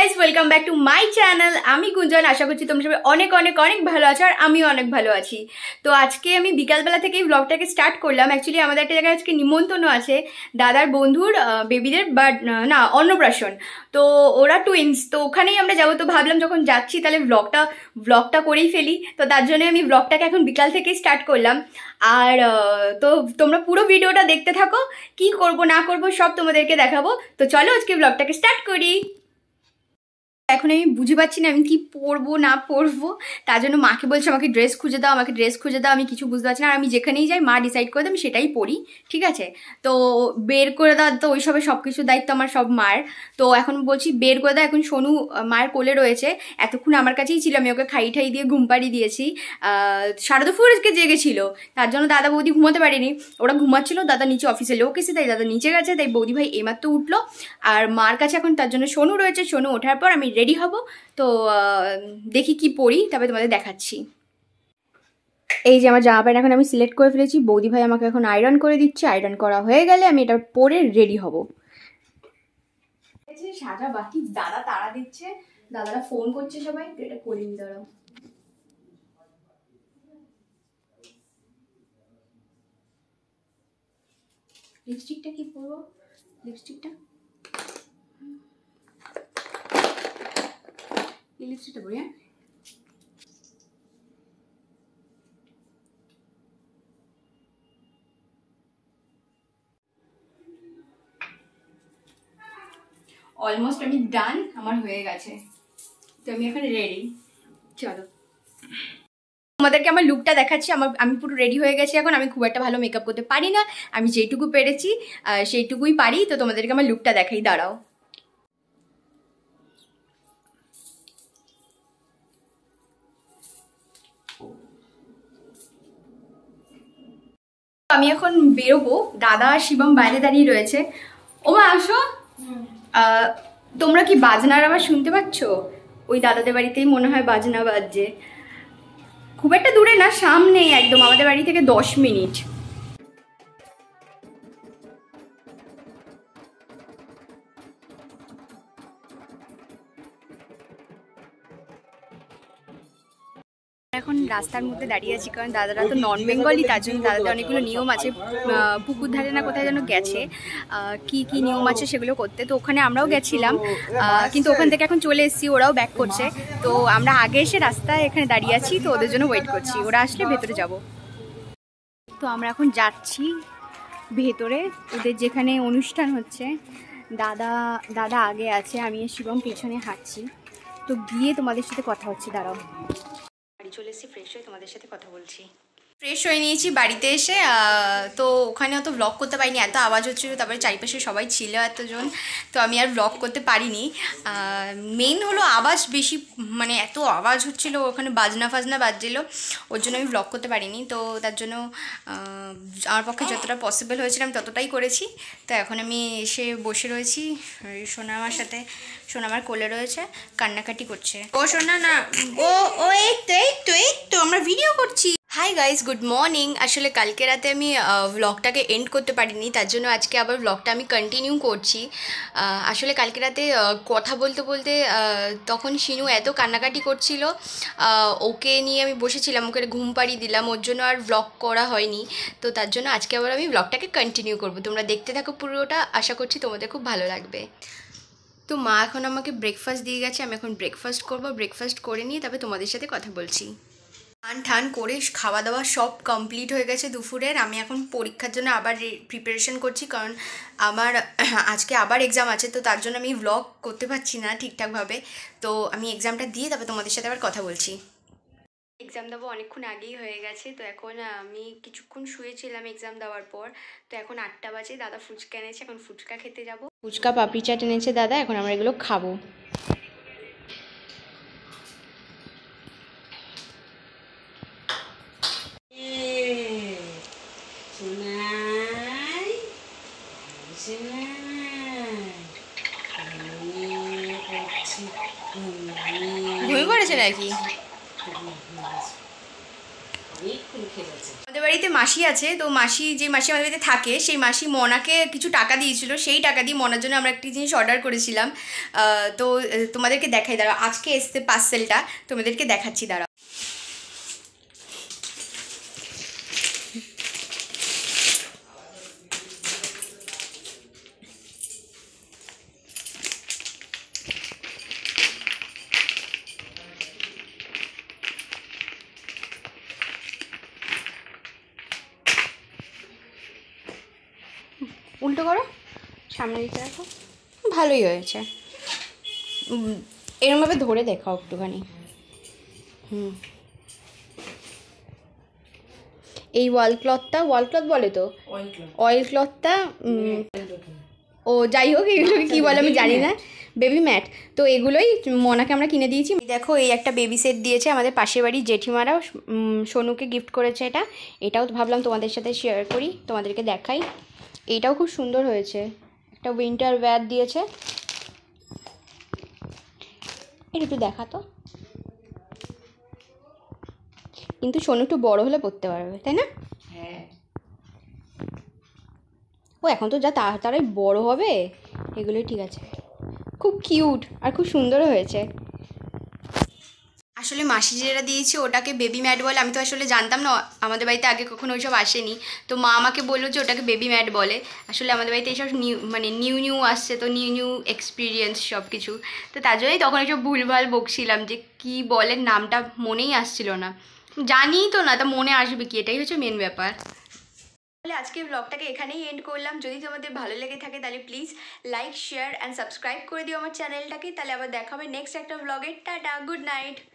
Guys, welcome back to my channel. আমি গুঞ্জন। আশা করছি তোমরা সবাই অনেক অনেক অনেক ভালো আছো, আর আমিও অনেক ভালো আছি। তো আজকে আমি বিকালবেলা থেকে এই ব্লগটাকে স্টার্ট করলাম। অ্যাকচুয়ালি আমাদের একটা জায়গায় আজকে নিমন্ত্রণ আছে, দাদার বন্ধুর বেবিদের বাট না অন্নপ্রাশন। তো ওরা টুইন্স, তো ওখানেই আমরা যাবো। তো ভাবলাম যখন যাচ্ছি তাহলে ব্লগটা করেই ফেলি। তো তার জন্য আমি ব্লগটাকে এখন বিকাল থেকেই স্টার্ট করলাম। আর তো তোমরা পুরো ভিডিওটা দেখতে থাকো, কি করব না করব সব তোমাদেরকে দেখাবো। তো চলো আজকে ব্লগটাকে স্টার্ট করি। এখন আমি বুঝে পাচ্ছি না আমি কি পরবো না পরবো, তার জন্য মাকে বলছি আমাকে ড্রেস খুঁজে দাও, আমাকে ড্রেস খুঁজে দাও। আমি কিছু বুঝতে পারছি না, আর আমি যেখানেই যাই মা ডিসাইড করে দেয় আমি সেটাই পরি, ঠিক আছে? তো বের করে দাও, তো ওইসবে সব কিছু দায়িত্ব আমার সব মার। তো এখন বলছি বের করে দাও। এখন সোনু মায়ের কোলে রয়েছে, এতক্ষণ আমার কাছেই ছিল, আমি ওকে খাই ঠাই দিয়ে ঘুম পাড়িয়ে দিয়েছি। সারা দুপুর আজকে জেগেছিল, তার জন্য দাদা বৌদি ঘুমাতে পারেনি। ওরা ঘুমাচ্ছিল, দাদা নিচে অফিসে লোক এসে, তাই দাদা নিচে গেছে, তাই বৌদি ভাই এইমাত্র উঠলো। আর মার কাছে এখন তার জন্য সোনু রয়েছে। সোনু ওঠার পর আমি রেডি হব। তো দেখি কি পরি, তারপরে তোমাদের দেখাচ্ছি। এই যে আমার জামা প্যান্ট এখন আমি সিলেক্ট করে ফেলেছি, বৌদি ভাই আমাকে এখন আয়রন করে দিচ্ছে। আয়রন করা হয়ে গেলে আমি এটা পরে রেডি হব। সাজা বাকি, দাদা তাড়া দিচ্ছে, দাদারা ফোন করছে সবাই, তো এটা করে নি। দাঁড়াও, লিপস্টিকটা কি পরবো? লিপস্টিকটা পরি। হ্যাঁ, অলমোস্ট আমি ডান, আমার হয়ে গেছে। তো আমি এখন রেডি, চলো তোমাদেরকে আমার লুকটা দেখাচ্ছি। আমি পুরো রেডি হয়ে গেছি এখন। আমি খুব একটা ভালো মেকআপ করতে পারি না, আমি যেইটুকু পেরেছি সেইটুকুই পারি। তো তোমাদেরকে আমার লুকটা দেখাই, দাঁড়াও। আমি এখন বেরোবো, দাদা আর শিবম বাইরে দাঁড়িয়ে রয়েছে। ওমা আসো। তোমরা কি বাজনার আবার শুনতে পাচ্ছ? ওই দাদাদের বাড়িতেই মনে হয় বাজনা বাজছে। খুব একটা দূরে না, সামনেই একদম, আমাদের বাড়ি থেকে 10 মিনিট। এখন রাস্তার মধ্যে দাঁড়িয়ে আছি, কারণ দাদারা তো নন বেঙ্গলি, তার জন্য দাদাদের অনেকগুলো নিয়ম আছে। পুকুর ধারে না কোথায় যেন গেছে, কি কি নিয়ম আছে সেগুলো করতে। তো ওখানে আমরাও গেছিলাম, কিন্তু ওখান থেকে এখন চলে এসেছি, ওরাও ব্যাক করছে। তো আমরা আগে এসে রাস্তায় এখানে দাঁড়িয়ে আছি, তো ওদের জন্য ওয়েট করছি, ওরা আসলে ভেতরে যাব। তো আমরা এখন যাচ্ছি ভেতরে, ওদের যেখানে অনুষ্ঠান হচ্ছে। দাদা আগে আছে, আমি শিবম পেছনে হাঁটছি। তো গিয়ে তোমাদের সাথে কথা হচ্ছে, দাঁড়াও। বাড়ি চলে এসেছি, ফ্রেশ হয়ে তোমাদের সাথে কথা বলছি। ফ্রেশ হয়ে নিয়েছি বাড়িতে এসে। তো ওখানে অত ব্লগ করতে পারিনি, এত আওয়াজ হচ্ছিল, তারপরে চারিপাশে সবাই ছিল এতজন, তো আমি আর ব্লগ করতে পারিনি। মেইন হলো আওয়াজ বেশি, মানে এত আওয়াজ হচ্ছিল, ওখানে বাজনা ফাজনা বাজছিল, ওর জন্য আমি ব্লগ করতে পারিনি। তো তার জন্য আমার পক্ষে যতটা পসিবল হয়েছিল আমি ততটাই করেছি। তো এখন আমি এসে বসে রয়েছি, সোনা আমার সাথে, সোনা আমার কোলে রয়েছে, কান্নাকাটি করছে। ও সোনা না, ও এই তো আমরা ভিডিও করছি। Hi guys, good morning. আসলে কালকে রাতে আমি ব্লগটাকে এন্ড করতে পারিনি, তার জন্য আজকে আবার ব্লগটা আমি কন্টিনিউ করছি। আসলে কালকে রাতে কথা বলতে বলতে তখন শিনু এত কান্নাকাটি করছিল, ওকে নিয়ে আমি বসেছিলাম, ওকে ঘুম পাড়িয়ে দিলাম, ওর জন্য আর ব্লগ করা হয়নি। তো তার জন্য আজকে আবার আমি ব্লগটাকে কন্টিনিউ করব। তোমরা দেখতে থাকো পুরোটা, আশা করছি তোমাদের খুব ভালো লাগবে। তো মা এখন আমাকে ব্রেকফাস্ট দিয়ে গেছে, আমি এখন ব্রেকফাস্ট করব। ব্রেকফাস্ট করে নিয়ে তবে তোমাদের সাথে কথা বলছি। ঠান করে খাওয়া দাওয়া সব কমপ্লিট হয়ে গেছে দুপুরের। আমি এখন পরীক্ষার জন্য আবার প্রিপারেশন করছি, কারণ আমার আজকে আবার এক্সাম আছে। তো তার জন্য আমি ব্লগ করতে পারছি না ঠিকঠাকভাবে। তো আমি এক্সামটা দিয়ে তবে তোমাদের সাথে আবার কথা বলছি। এক্সাম দেবো অনেকক্ষণ আগেই হয়ে গেছে। তো এখন আমি কিছুক্ষণ শুয়েছিলাম এক্সাম দেওয়ার পর। তো এখন 8টা বাজে, দাদা ফুচকা এনেছে, এখন ফুচকা খেতে যাব। ফুচকা পাপড়ি চাট এনেছে দাদা, এখন আমরা এগুলো খাবো। ঘুমিয়ে পড়েছে নাকি? আমাদের বাড়িতে মাসি আছে, তো মাসি যে মাসি আমাদের বাড়িতে থাকে সেই মাসি মনাকে কিছু টাকা দিয়েছিল, সেই টাকা দিয়ে মনার জন্য আমরা একটি জিনিস অর্ডার করেছিলাম। তো তোমাদেরকে দেখাই, দাঁড়াও, আজকে এসছে পার্সেলটা, তোমাদেরকে দেখাচ্ছি, দাঁড়াও। উল্টো করো, সামনে দিকে রাখো, ভালোই হয়েছে। এরমভাবে ধরে দেখাও একটুখানি। এই ওয়াল ক্লথ বলে তো, অয়েল ক্লথটা, ও যাই হোক এগুলোকে কী বলে আমি জানি না, বেবি ম্যাট। তো এগুলোই মনাকে আমরা কিনে দিয়েছি। দেখো এই একটা বেবি সেট দিয়েছে আমাদের পাশের বাড়ির জেঠিমারাও, সোনুকে গিফট করেছে এটাও ভাবলাম তোমাদের সাথে শেয়ার করি, তোমাদেরকে দেখাই। এইটাও খুব সুন্দর হয়েছে, একটা উইন্টার ওয়্যার দিয়েছে। এটা একটু দেখা তো, কিন্তু সোনু একটু বড় হলে পড়তে পারবে, তাই না? হ্যাঁ, ও এখন তো যা তাড়াতাড়ি বড় হবে, এগুলোই ঠিক আছে। খুব কিউট আর খুব সুন্দরও হয়েছে। আসলে মাসি যেটা দিয়েছে ওটাকে বেবি ম্যাট বলে, আমি তো আসলে জানতাম না, আমাদের বাড়িতে আগে কখনো ওইসব আসেনি। তো মা আমাকে বললো যে ওটাকে বেবি ম্যাট বলে। আসলে আমাদের বাড়িতে এইসব নিউ আসছে, তো নিউ এক্সপিরিয়েন্স সব কিছু, তো তার জন্যই তখন এইসব ভুলভাল বকছিলাম যে কি বলে, নামটা মনেই আসছিল না, জানি তো না, তা মনে আসবে কি, এটাই হচ্ছে মেন ব্যাপার। তাহলে আজকে ব্লগটাকে এখানেই এন্ড করলাম। যদি তোমাদের ভালো লেগে থাকে তাহলে please like, share and subscribe করে দিও আমার চ্যানেলটাকে। তাহলে আবার দেখা হবে নেক্সট একটা ব্লগে। Tata, good night.